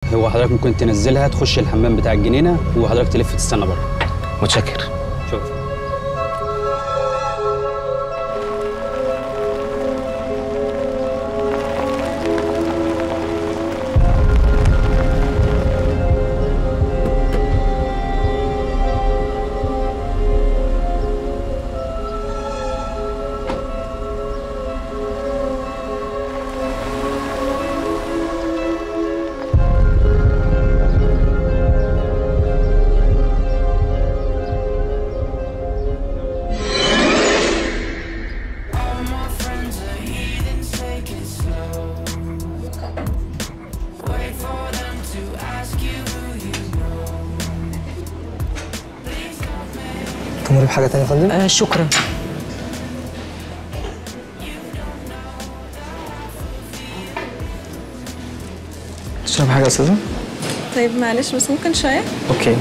هو حضرتك ممكن تنزلها تخش الحمام بتاع الجنينه وحضرتك تلف تستنى بره. متشكر. شوف. تمر بحاجة تانية يا فندم؟ شكرا. تشرب حاجة يا أستاذة؟ طيب معلش بس ممكن شاي؟ أوكي.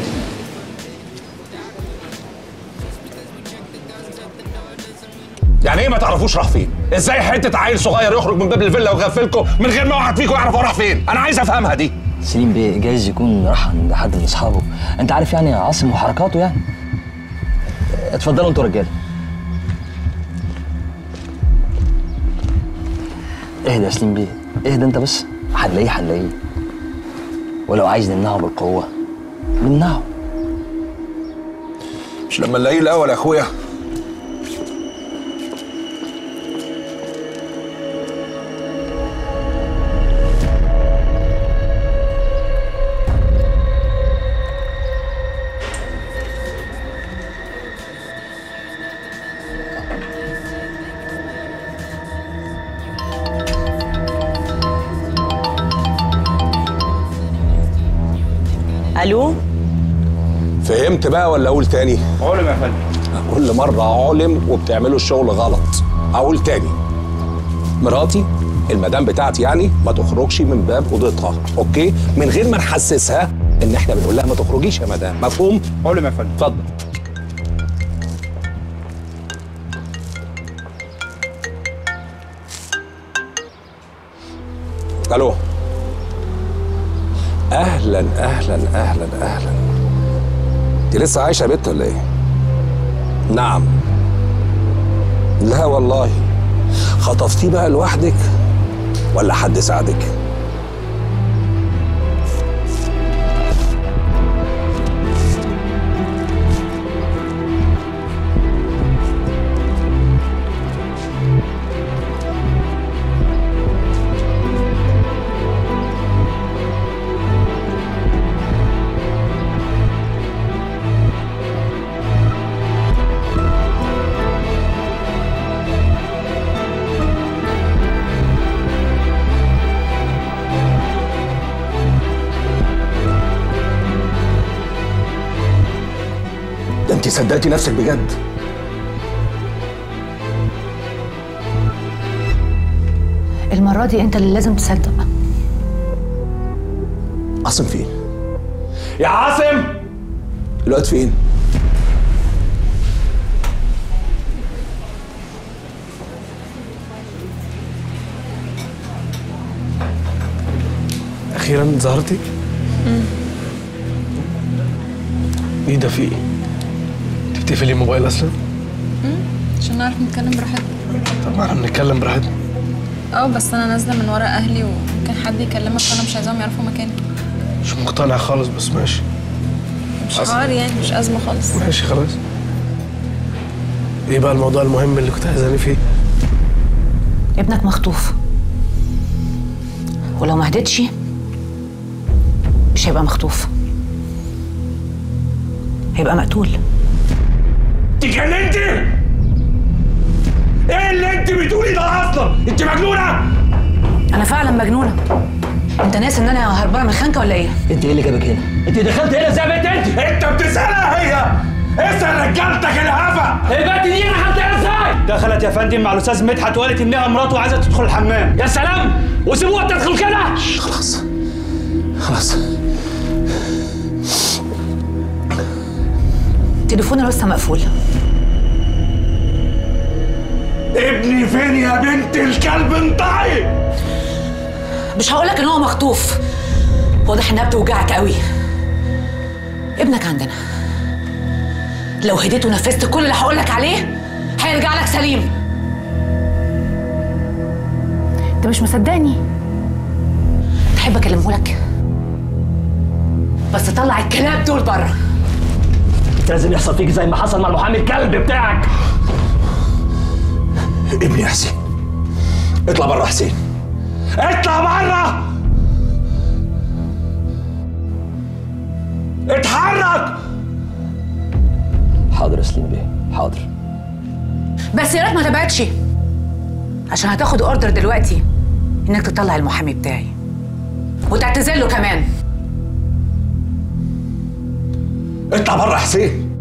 يعني ايه ما تعرفوش راح فين؟ ازاي حته عيل صغير يخرج من باب الفيلا ويغفلكم من غير ما واحد فيكم يعرف هو راح فين؟ انا عايز افهمها دي. سليم بيه جايز يكون راح عند حد من اصحابه، انت عارف يعني عاصم وحركاته يعني. اتفضلوا انتوا رجاله. اهدى يا سليم بيه، اهدى انت بس، هنلاقيه ولو عايز نمنعه بالقوه نمنعه. مش لما نلاقيه الاول يا اخويا؟ الو. فهمت بقى ولا اقول تاني؟ علم يا فندم. كل مره علم وبتعملوا الشغل غلط. اقول تاني، مراتي المدام بتاعتي يعني ما تخرجش من باب اوضتها، اوكي؟ من غير ما نحسسها ان احنا بنقول لها ما تخرجيش يا مدام، مفهوم؟ علم يا فندم. اتفضل. الو. اهلا اهلا اهلا اهلا. انت لسه عايشه يا بت ولا ايه؟ نعم. لا والله. خطفتيه بقى لوحدك ولا حد ساعدك؟ انت صدقتي نفسك بجد؟ المرة دي انت اللي لازم تصدق. عاصم فين؟ يا عاصم! الواد فين؟ أخيرا ظهرتي؟ إيه ده في إيه؟ أنت بتقفلي الموبايل أصلا؟ عشان نعرف نتكلم براحتنا. طب ما احنا بنتكلم براحتنا. بس انا نازله من ورا اهلي وممكن حد يكلمك وانا مش عايزاهم يعرفوا مكاني. مش مقتنع خالص بس ماشي. مش حوار يعني، مش ازمه خالص. ماشي خلاص. ايه بقى الموضوع المهم اللي كنت عايزاني فيه؟ ابنك مخطوف، ولو ما هديتش مش هيبقى مخطوف، هيبقى مقتول. اتجننتي؟ ايه اللي انت بتقولي ده اصلا؟ انت مجنونه؟ انا فعلا مجنونه. انت ناسي ان انا هربانه من الخنكه ولا ايه؟ انت ايه اللي جابك هنا؟ انت دخلت هنا ازاي يا بنت انت؟ انت بتسالها هي؟ اسال رجالتك الهفا. البنت دي انا هبدأ ازاي؟ دخلت يا فندم مع الاستاذ مدحت وقالت انها مراته وعايزه تدخل الحمام. يا سلام، وسيبوها تدخل كده. خلاص خلاص. تليفوني لسه مقفول. ابني فين يا بنت الكلب؟ انطعي. مش هقولك ان هو مخطوف، واضح انها بتوجعك قوي. ابنك عندنا، لو هديت ونفذت كل اللي هقولك عليه هيرجع لك سليم. انت مش مصدقني؟ تحب اكلمهولك؟ بس طلع الكلاب دول بره. انت لازم يحصل فيك زي ما حصل مع المحامي الكلب بتاعك. ابني يا حسين، اطلع بره. حسين اطلع بره، اتحرك. حاضر يا سليم بيه، حاضر. بس يا ريت ما تبعدش، عشان هتاخد اوردر دلوقتي انك تطلع المحامي بتاعي وتعتذر له كمان. اطلع بره يا حسين،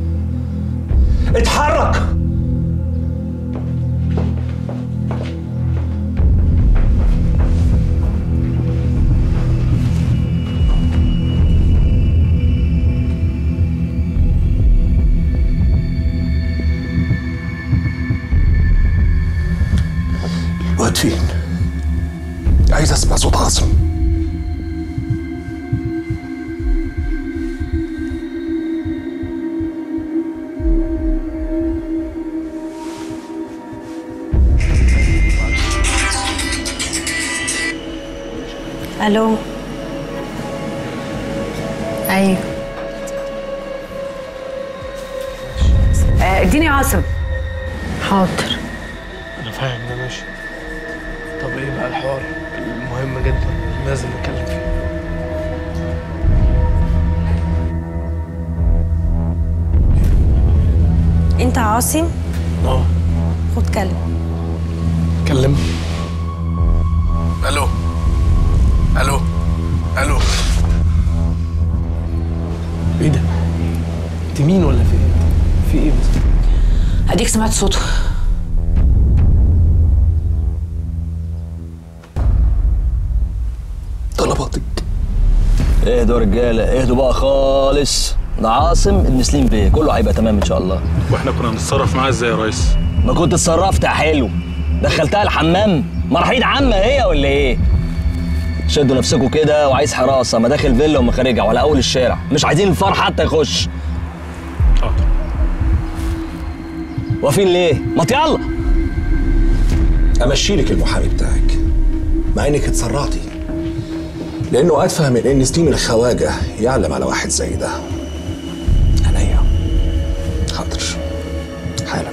اتحرك. الواد فين؟ عايز اسمع صوت عاصم. الو. ايوه. اديني يا عاصم. حاضر. انا فاهم ده ماشي. طب ايه بقى الحوار المهم جدا لازم نتكلم فيه؟ انت عاصم؟ خد كلم. كلم. الو الو الو. ايه ده؟ انت مين ولا في ايه؟ في ايه بس؟ اديك سمعت صوته. طلباتك. اهدوا يا رجاله، اهدوا بقى خالص. ده عاصم ابن سليم بيه، كله هيبقى تمام ان شاء الله. واحنا كنا هنتصرف معاه ازاي يا ريس؟ ما كنت اتصرفت يا حلو، دخلتها الحمام. مراحيض عامه هي ولا ايه؟ شدوا نفسكوا كده، وعايز حراسه مداخل فيلا ومخارجها وعلى اول الشارع، مش عايزين الفار حتى يخش. حاضر. واقفين ليه؟ ما يلا. امشي لك المحامي بتاعك مع انك اتسرعتي، لانه اتفه من ان سليم الخواجه يعلم على واحد زي ده. عينيا. حاضر حالا.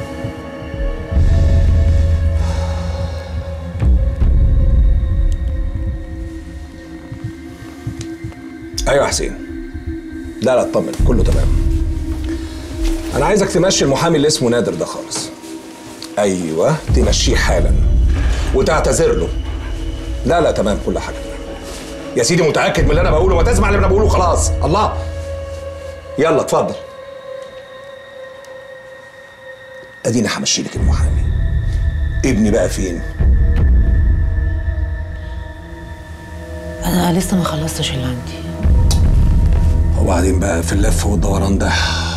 ايوه يا حسين. لا اطمن، كله تمام. انا عايزك تمشي المحامي اللي اسمه نادر ده خالص. ايوه تمشيه حالا وتعتذر له. لا تمام، كل حاجه يا سيدي. متاكد من اللي انا بقوله؟ ما تسمع اللي انا بقوله خلاص. الله. يلا اتفضل. اديني همشي لك المحامي. ابني بقى فين؟ انا لسه ما خلصتش اللي عندي. وبعدين بقى في اللف والدوران ده.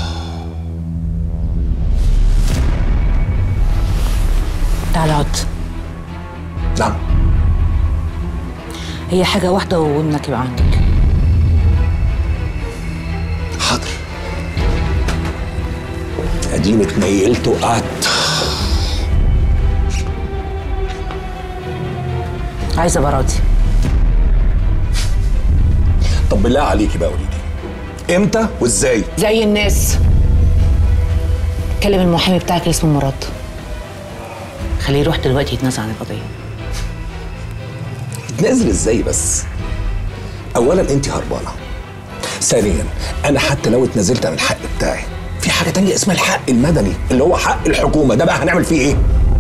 تعال اقعد. نعم. هي حاجة واحدة وابنك يبقى عندك. حاضر. اديني اتنيلت وقعدت. عايزة براضي. طب بالله عليكي بقى قولي لي امتى وازاي؟ زي الناس. كلم المحامي بتاعك اللي اسمه مراد، خليه يروح دلوقتي يتنازل عن القضية. يتنازل ازاي بس؟ اولا انت هربانه. ثانيا انا حتى لو اتنازلت عن الحق بتاعي في حاجه تانية اسمها الحق المدني اللي هو حق الحكومه. ده بقى هنعمل فيه ايه؟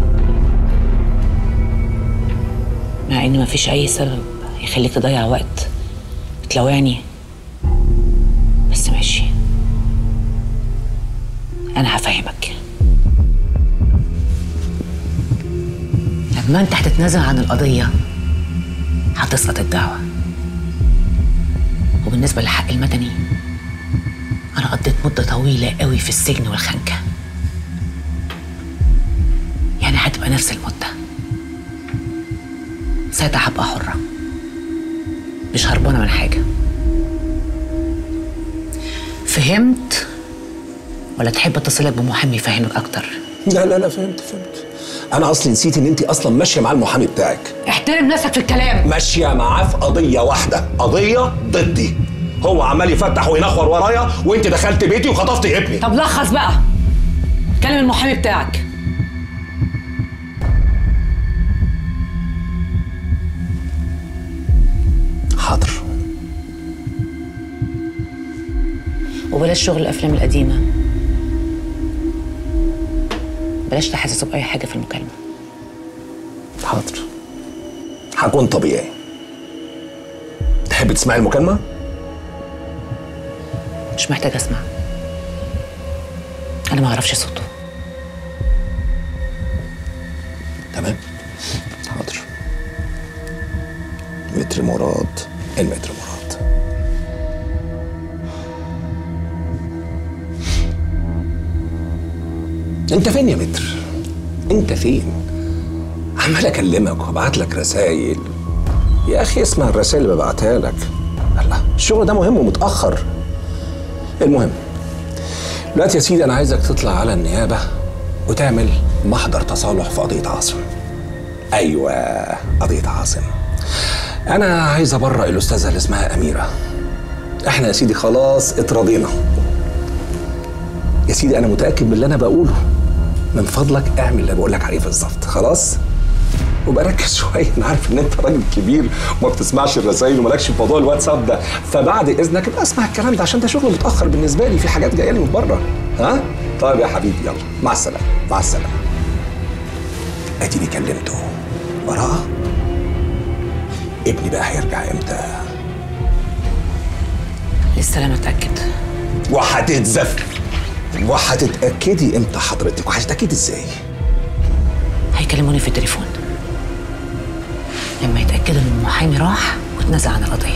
مع ان مفيش اي سبب يخليك تضيع وقت تلوعني، بس ماشي. انا هفهمك. لما انت هتتنازل عن القضية هتسقط الدعوة. وبالنسبة للحق المدني، أنا قضيت مدة طويلة قوي في السجن والخنكة، يعني هتبقى نفس المدة. ساعتها هبقى حرة. مش هربانه من حاجه. فهمت ولا تحب اتصلك بمحامي يفهمك اكتر؟ لا لا لا، فهمت. انا اصلي نسيت ان انت اصلا ماشيه مع المحامي بتاعك. احترم نفسك في الكلام. ماشيه معاه في قضيه واحده، قضيه ضدي. هو عمال يفتح وينخور ورايا، وانت دخلت بيتي وخطفتي ابني. طب لخص بقى، كلم المحامي بتاعك. حاضر. وبلاش شغل الافلام القديمه، بلاش تحسسه باي حاجه في المكالمه. حاضر، هكون طبيعي. تحب تسمعي المكالمه؟ مش محتاج اسمع، انا ما اعرفش صوته. تمام، حاضر. متر مراد، المتر مراد. انت فين يا متر؟ انت فين؟ عمال اكلمك وابعت لك رسايل. يا اخي اسمع الرسائل اللي ببعتها لك. الله، الشغل ده مهم ومتاخر. المهم دلوقتي يا سيدي انا عايزك تطلع على النيابه وتعمل محضر تصالح في قضيه عاصم. ايوه، قضيه عاصم. انا عايز ابرئ الاستاذه اللي اسمها اميره. احنا يا سيدي خلاص اتراضينا. يا سيدي انا متاكد من اللي انا بقوله. من فضلك اعمل اللي بقول لك عليه بالظبط، خلاص؟ وبقى ركز شويه، انا عارف ان انت راجل كبير وما بتسمعش الرسايل ومالكش في موضوع الواتساب ده، فبعد اذنك ابقى اسمع الكلام ده عشان ده شغل متاخر بالنسبه لي، في حاجات جايه لي من بره. ها؟ طيب يا حبيبي، يلا مع السلامه، مع السلامه. اديني كلمته. براءه؟ ابني بقى هيرجع امتى؟ لسه لا متاكد. وهتتاكدي امتى حضرتك؟ وهتتاكدي ازاي؟ هيكلموني في التليفون لما يتاكدوا ان المحامي راح واتنازل عن القضيه.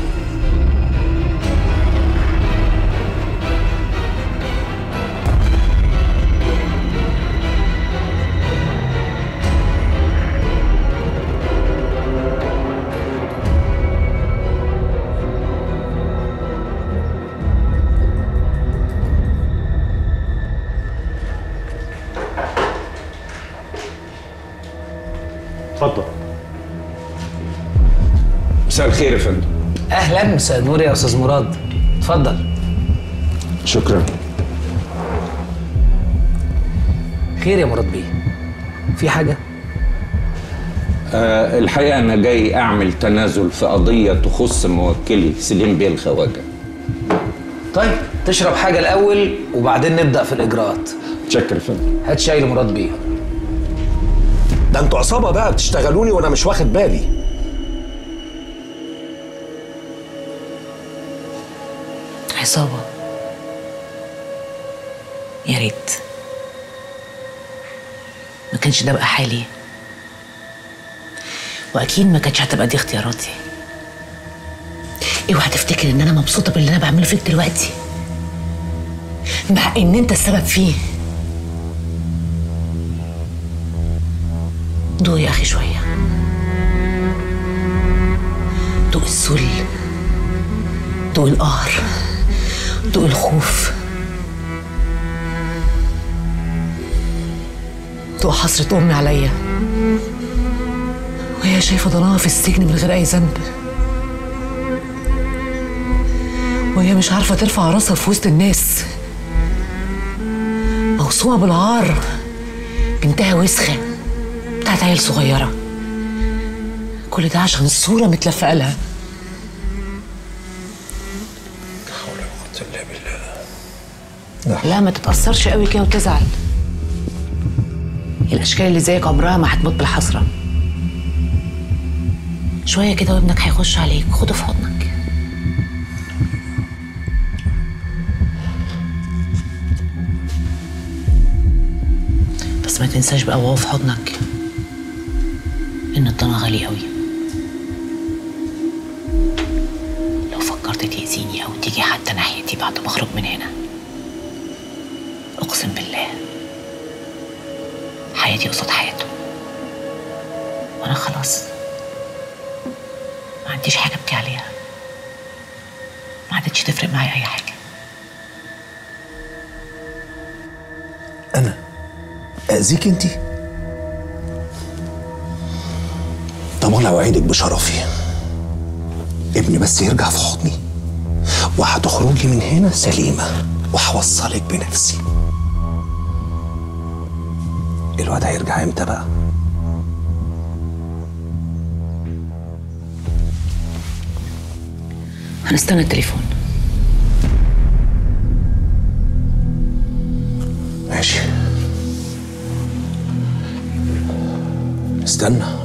اتفضل. مساء الخير يا فندم. اهلا، مساء النور يا استاذ مراد، اتفضل. شكرا. خير يا مراد بيه، في حاجه؟ الحقيقة أنا جاي أعمل تنازل في قضية تخص موكلي سليم بيه الخواجة. طيب تشرب حاجه الاول وبعدين نبدا في الاجراءات. شكرا يا فندم. هات شاي لمراد بيه. ده انتوا عصابه بقى بتشتغلوني وانا مش واخد بالي. عصابه؟ يا ريت ما كانش ده بقى حالي، واكيد ما كانتش هتبقى دي اختياراتي. اوعى تفتكر ان انا مبسوطه باللي انا بعمله فيك دلوقتي، مع ان انت السبب فيه. دوق يا اخي شويه، دوق الذل، دوق القهر، دوق الخوف، دوق حسرة امي عليا وهي شايفه ضناها في السجن من غير اي ذنب، وهي مش عارفه ترفع راسها في وسط الناس، موصومه بالعار، بنتها وسخه بتاعت عيل صغيره. كل ده عشان الصوره متلفقه لها. لا حول ولا قوة الا بالله. لا ما تتأثرش قوي كده وتزعل. الأشكال اللي زيك عمرها ما هتموت بالحسرة. شوية كده وابنك هيخش عليك، خده في حضنك. بس ما تنساش بقى وهو في حضنك إن الضنا غالي قوي. لو فكرت تأذيني أو تيجي حتى ناحيتي بعد ما أخرج من هنا، أقسم بالله حياتي قصاد حياته، وأنا خلاص ما عنديش حاجه ابكي عليها، ما عادتش تفرق معايا اي حاجه. انا اذيك انت؟ طب انا اوعدك بشرفي، ابني بس يرجع في حضني وهتخرجي من هنا سليمه وهوصلك بنفسي. الواد هيرجع امتى بقى؟ هنستنى التليفون. ماشي، استنى.